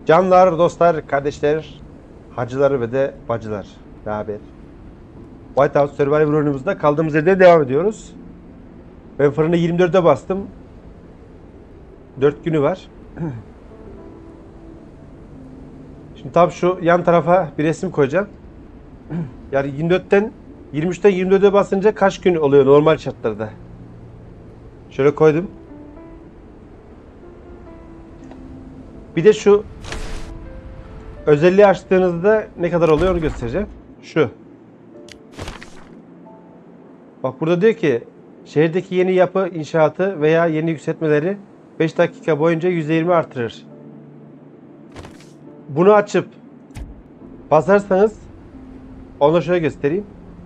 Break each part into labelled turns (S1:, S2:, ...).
S1: Canlar, dostlar, kardeşler, hacılar ve de bacılar. Ne haber? White House Survivor oyunumuzda kaldığımız yerde devam ediyoruz. Ben fırını 24'e bastım. 4 günü var. Şimdi tam şu yan tarafa bir resim koyacağım. Yani 23'ten 24'e basınca kaç gün oluyor normal şartlarda? Şöyle koydum. Bir de şu özelliği açtığınızda ne kadar oluyor onu göstereceğim. Şu. Bak burada diyor ki şehirdeki yeni yapı inşaatı veya yeni yükseltmeleri 5 dakika boyunca %20 artırır. Bunu açıp basarsanız onu şöyle göstereyim.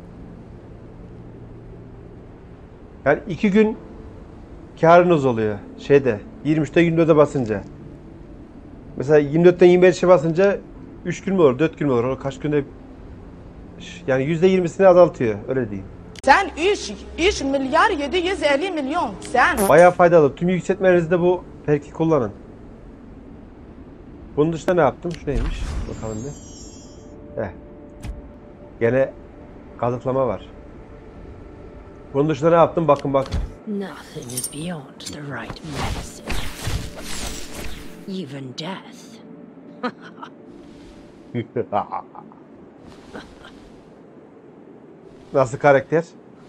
S1: Yani 2 gün karınız oluyor şeyde 23'te 24'e basınca. Mesela 24'ten 25'e basınca 3 gün mü olur 4 gün mü olur o kaç günde yani %20'sini azaltıyor öyle diyeyim.
S2: Sen 3 milyar 750 milyon sen.
S1: Bayağı faydalı. Tüm yükseltmelerinizde bu perki kullanın. Bunun dışında ne yaptım? Şu neymiş? Bakalım bir. Gene kazıklama var. Bunun dışında ne yaptım? Bakın bak.
S3: Nothing is beyond the right medicine. Even death.
S1: Nasıl karakter?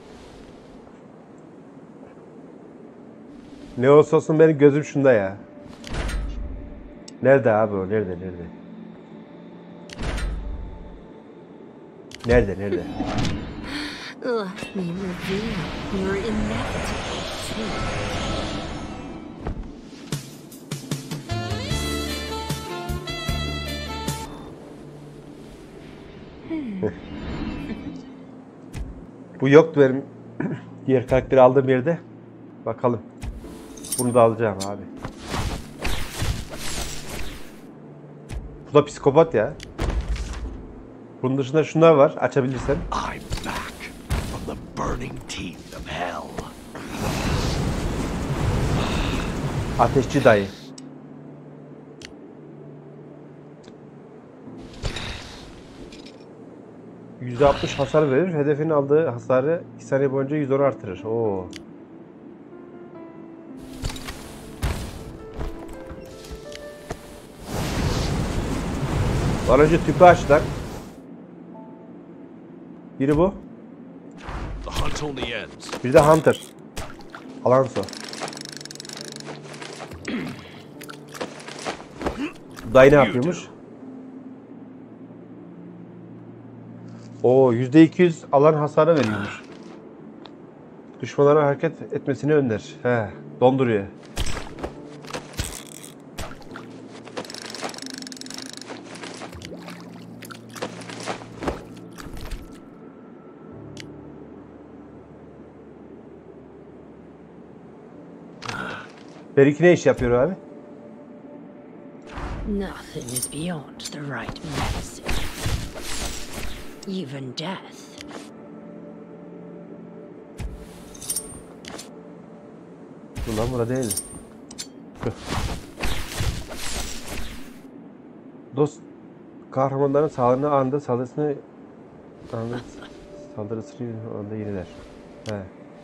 S1: Ne olsa olsun benim gözüm şunda ya. Nerede abi o? Nerede? Nerede?
S3: Let me reveal your inevitable fate.
S1: Bu yoktu benim diğer karakteri aldığım yerde. Bakalım. Bunu da alacağım abi. Bu da psikopat ya. Bunun dışında şunlar var. Açabilirsen.
S4: I'm back from the burning teeth of hell.
S1: Ateşçi dayı. %60 hasar verir. Hedefin aldığı hasarı 2 saniye boyunca 110 artırır. Oo. Var önce tüpü açtılar. Biri bu.
S4: The hunt only ends.
S1: Bir de Hunter. Alonso. Dayı ne yapıyormuş? Oo, %200 alan hasarı veriyormuş. Düşmanlara hareket etmesini önler. He, donduruyor. Beriki ne iş yapıyor abi?
S3: Nothing is beyond the right medicine. Even death.
S1: Ulan burada değil. Dost kahramanların sağlığını anında saldırısını anında yeniler. He.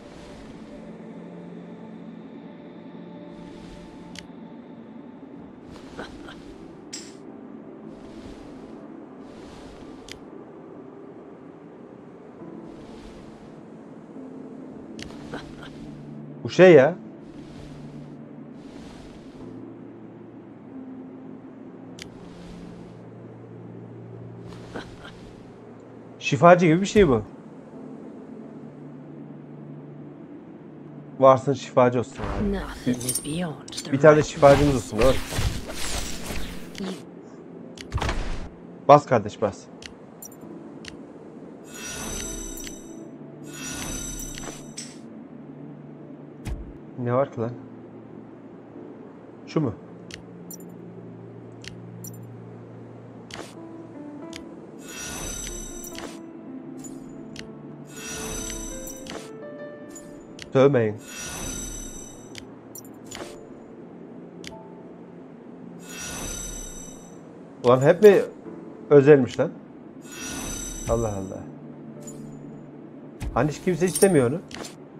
S1: Bu şey ya. Şifacı gibi bir şey bu. Varsın şifacı olsun abi.
S3: Nothing is beyond the
S1: Bir tane
S3: right
S1: şifacımız olsun. Var. Bas kardeş bas. Ne var ki lan? Şu mu? Sövmeyin. Ulan hep mi özelmiş lan? Allah Allah. Hani hiç kimse istemiyor onu.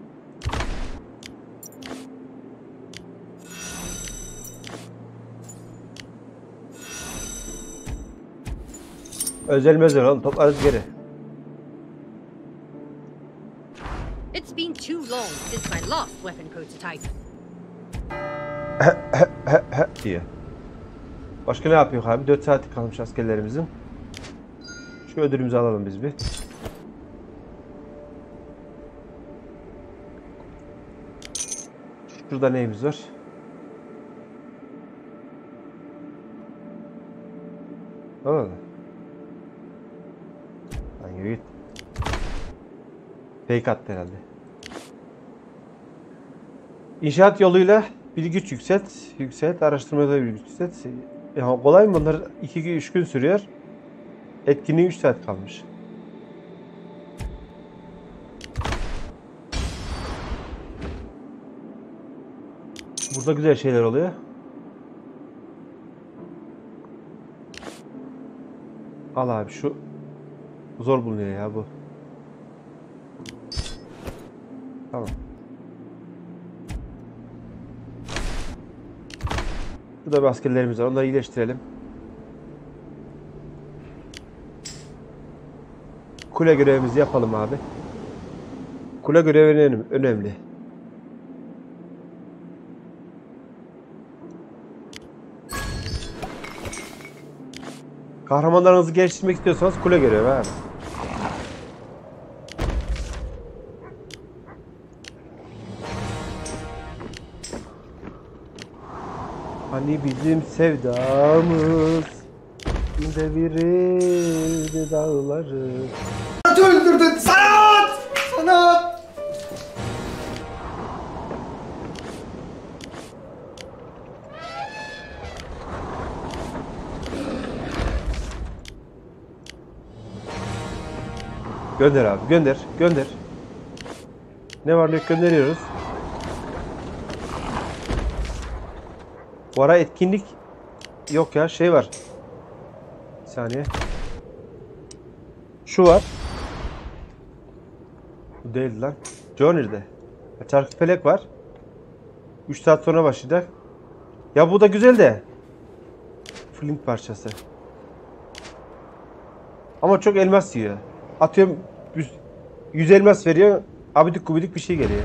S1: Özel oğlum, toplarız geri.
S3: It's been too long since my last weapon prototype.
S1: Diye. Başka ne yapıyor abi? 4 saat kalmış askerlerimizin. Şu ödülümüzü alalım biz bir. Şurada neyimiz var? Allah. Lan yürü git. Fake attı herhalde. İnşaat yoluyla bilgi güç yükselt, araştırmada bilgi güç yükselt. Ya kolay mı bunlar? 2-3 gün sürüyor. Etkinliği 3 saat kalmış. Burada güzel şeyler oluyor. Al abi şu zor bulunuyor ya bu. Tamam. Burada bir askerlerimiz var. Onları iyileştirelim. Kule görevimizi yapalım abi. Kule görevi önemli. Kahramanlarınızı geliştirmek istiyorsanız kule görevi abi. Hani bizim sevdamız devirildi dağları.
S5: Öldürdün sanat! Sanat!
S1: Gönder abi, gönder. Ne var ne yok gönderiyoruz. Bu ara etkinlik yok ya, şey var. Bir saniye. Şu var. Bu değil lan. Journey'de. Çarkıfelek var. 3 saat sonra başlayacak. Ya bu da güzel de. Flint parçası. Ama çok elmas yiyor. Atıyorum 100 elmas veriyor. Abidik gubidik bir şey geliyor.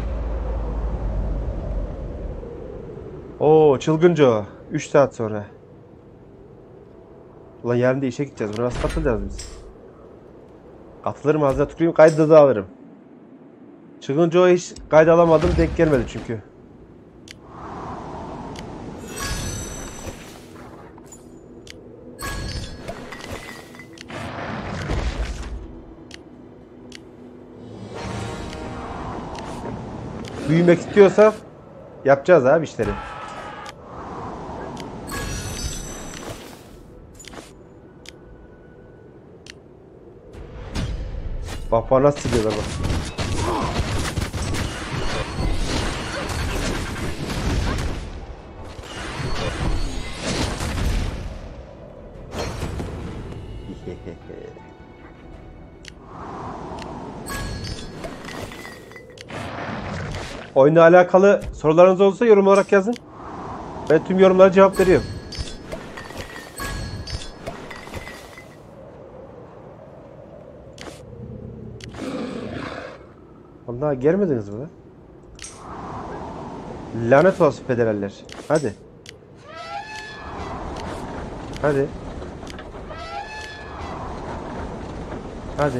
S1: Oo, çılgınca o. 3 saat sonra. Ulan yarın da işe gideceğiz. Buna nasıl katılacağız biz? Katılırım, ağzına tüküreyim, kaydı da alırım. Çılgınca o hiç kaydı alamadım, denk gelmedi çünkü. Büyümek istiyorsak yapacağız abi işleri. Bak bana nasıl siliyorlar bak. Oyunla alakalı sorularınız olursa yorum olarak yazın. Ben tüm yorumlara cevap veriyorum. Vallahi gelmediniz mi lan? Lanet olsun federaller. Hadi. Hadi. Hadi.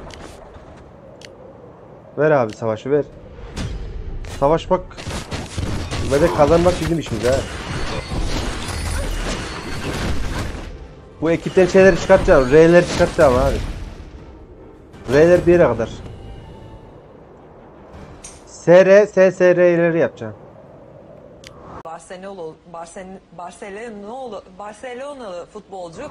S1: Ver abi savaşı ver. Savaşmak ve de kazanmak bizim işimiz ha. Bu ekipten şeyleri çıkartacağım. R'leri çıkartacağım abi. R'ler bir yere kadar. SSR'leri yapacağım.
S6: Barcelonalı futbolcu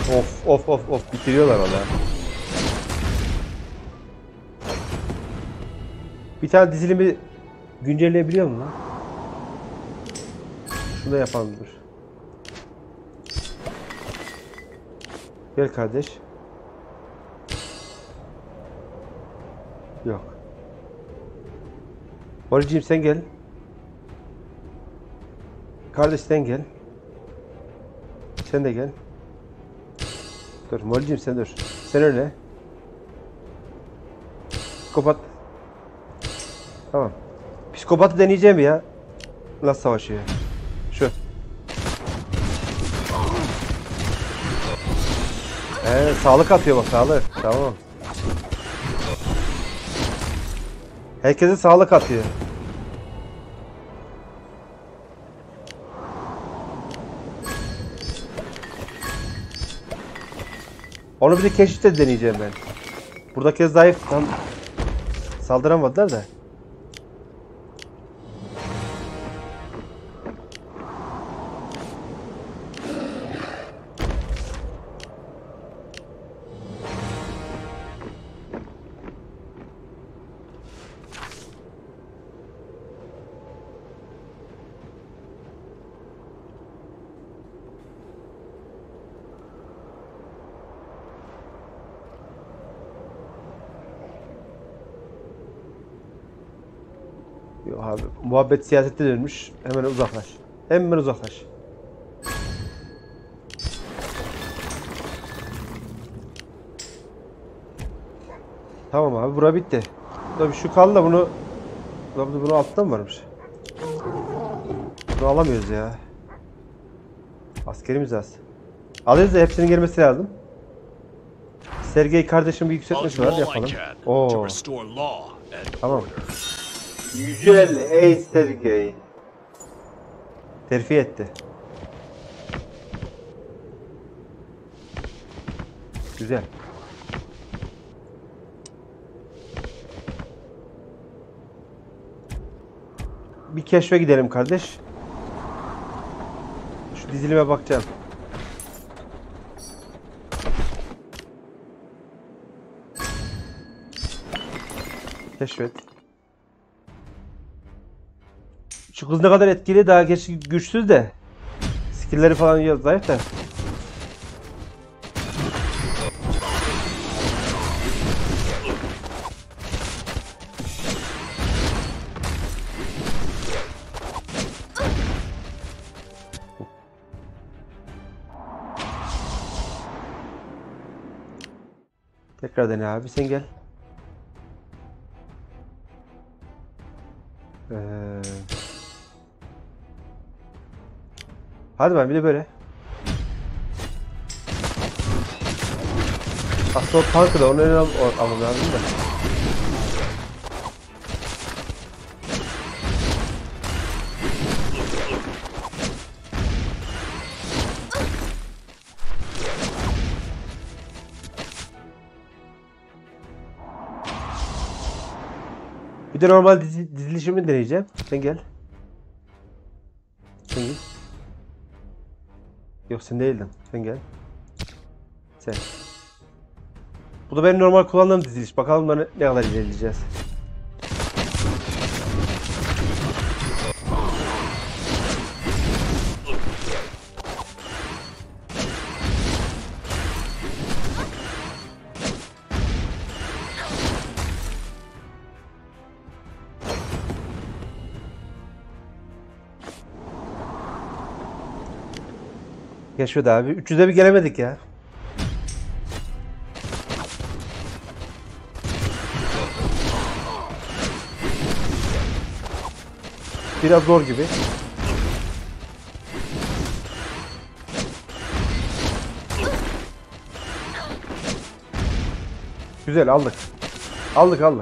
S1: Of of of of bitiriyorlar valla. Bir tane dizilimi güncelleyebiliyor mu lan? Şunu da yapalım dur. Gel kardeş. Yok. Barıcığım sen gel. Kardeş sen gel. Sen de gel. Dur Molcim sen dur. Sen öyle. Psikopat. Tamam. Psikopatı deneyeceğim ya. Nasıl savaşıyor? Şu. Sağlık atıyor bak sağlık. Tamam. Herkese sağlık atıyor. Onu bir de keşifte deneyeceğim ben. Buradaki zayıf tam saldıramadılar da. Yok abi, muhabbet siyasette dönmüş. Hemen uzaklaş. Hemen uzaklaş. Tamam abi, bura bitti. Tabii şu kaldı da bunu altta mı varmış? Bunu alamıyoruz ya. Askerimiz az. Alıyoruz da hepsinin gelmesi lazım. Sergey kardeşim bir yükseltmesi var, yapalım. Oo. Tamam. Yücel ey Sergey. Terfi etti. Güzel. Bir keşfe gidelim kardeş. Şu dizilime bakacağım. Keşfet. Şu kız ne kadar etkili, daha gerçi güçsüz de. Skill'leri falan zayıf da. Tekrar dene abi, sen gel. Hadi ben bir de böyle. Aslında o tankı da onu öne almam lazım da. Bir de normal dizilişimi deneyeceğim. Sen gel. Sen gel. Yok sen değildin. Sen gel. Sen. Bu da benim normal kullandığım diziliş. Bakalım da ne kadar ilerleyeceğiz. Keşfet abi. 300'e bir gelemedik ya. Biraz zor gibi. Güzel aldık. Aldık.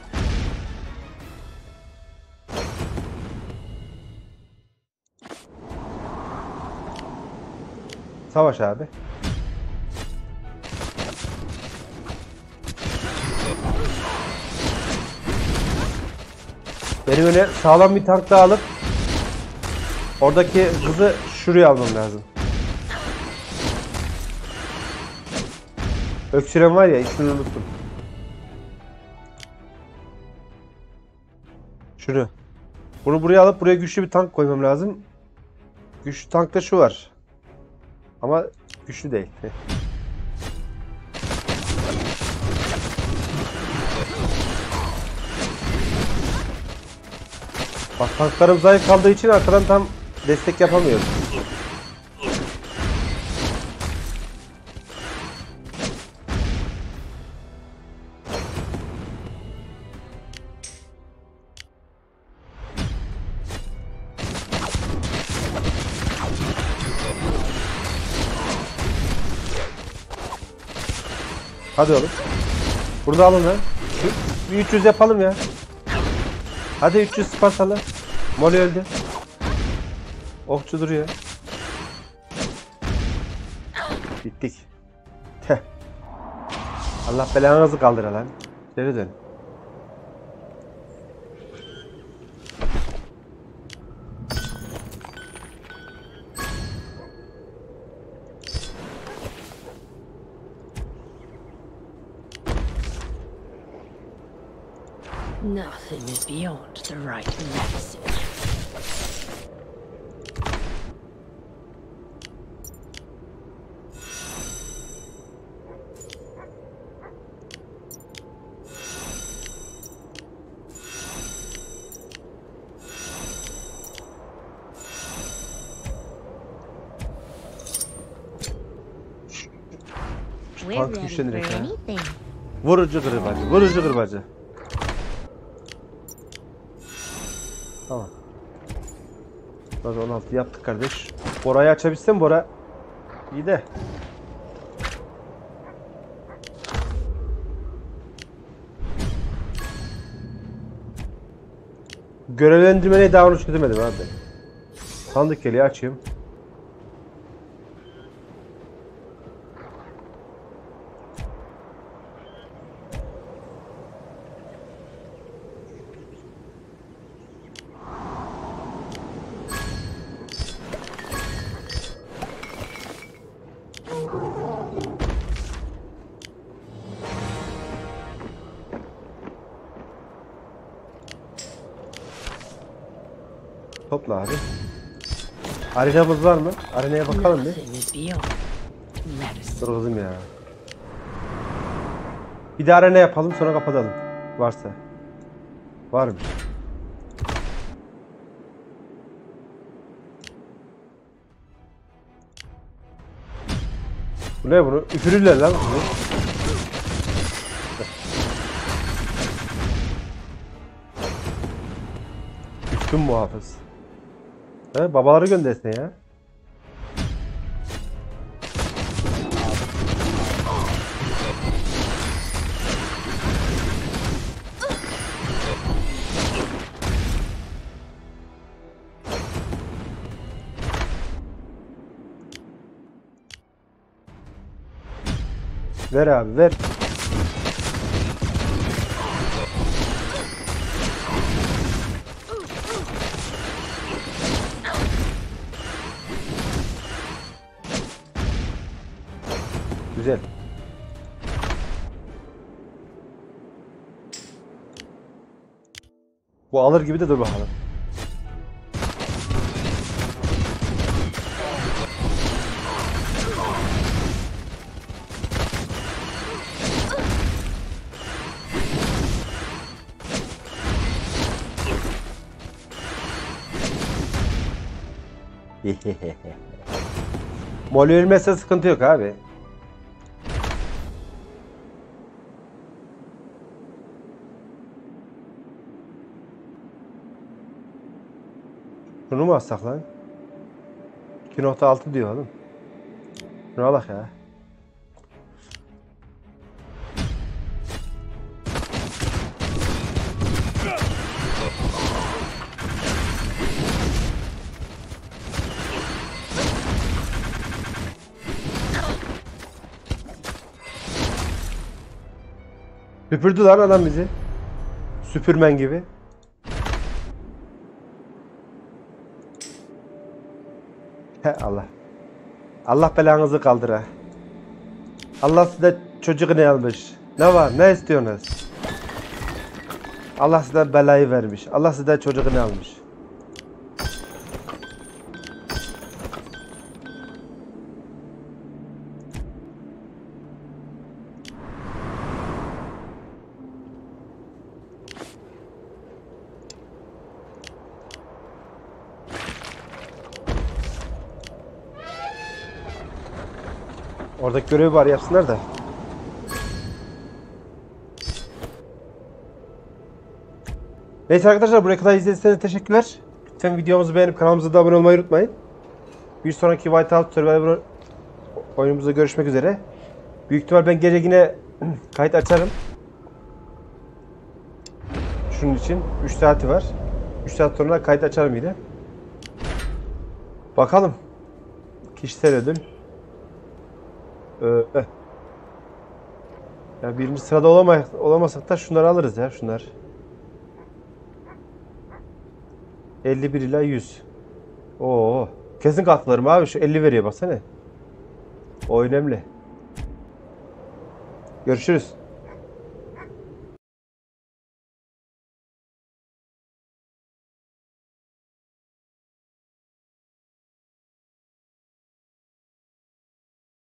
S1: Savaş abi. Benim öyle sağlam bir tank daha alıp oradaki kızı şuraya almam lazım. Öksüren var ya, ismini unuttum. Şunu. Bunu buraya alıp buraya güçlü bir tank koymam lazım. Güçlü tankta şu var. Ama güçlü değil. Bak tanklarım zayıf kaldığı için arkadan tam destek yapamıyorum. Hadi oğlum. Burada alın ha. Bir 300 yapalım ya. Hadi 300 Spartalı. Molly öldü. Okçu duruyor. Bittik. Teh. Allah belanızı kaldır lan. Geri dön.
S3: Nothing is beyond the right medicine.
S1: Şu tank güçlenir ya. Vurucu kırbacı, vurucu kırbacı. Tamam. Burada 16 yaptık kardeş. Bora'yı açabilsem Bora. İyi de. Görevlendirmeyi daha onu çözemedim abi. Sandık geliyor, açayım. Topla abi. Arenamız var mı? Arenaya bakalım bir.
S3: Nothing is beyond medicine.
S1: Dur kızım ya. Bir de arena yapalım sonra kapatalım. Varsa. Varmış. Bu ne bunu? Üfürürler lan bunu. Üstün muhafız. He, babaları göndersin ya. Ver abi ver. Güzel. Bu alır gibi de dur bakalım. Molly ölmezse sıkıntı yok abi. Şunu mu alsak lan? 2.6 diyor oğlum. Şunu alak ya. Süpürdü lan adam bizi. Süpürmen gibi. He Allah. Allah belanızı kaldır ha. Allah size çocuk ne almış? Ne var? Ne istiyorsunuz? Allah size belayı vermiş. Allah size çocuk ne almış? Oradaki görevi var yapsınlar da. Neyse arkadaşlar buraya kadar izlediyseniz teşekkürler. Lütfen videomuzu beğenip kanalımıza da abone olmayı unutmayın. Bir sonraki Whiteout Survivor oyunumuzda görüşmek üzere. Büyük ihtimal ben gece yine kayıt açarım. Şunun için 3 saati var. 3 saat sonra kayıt açarım yine. Bakalım. Kişisel ödül. Ya birinci sırada olamasak da şunları alırız ya şunlar. 51 ila 100. Oo, kesin katlarım abi, şu 50 veriyor baksana. O önemli. Görüşürüz.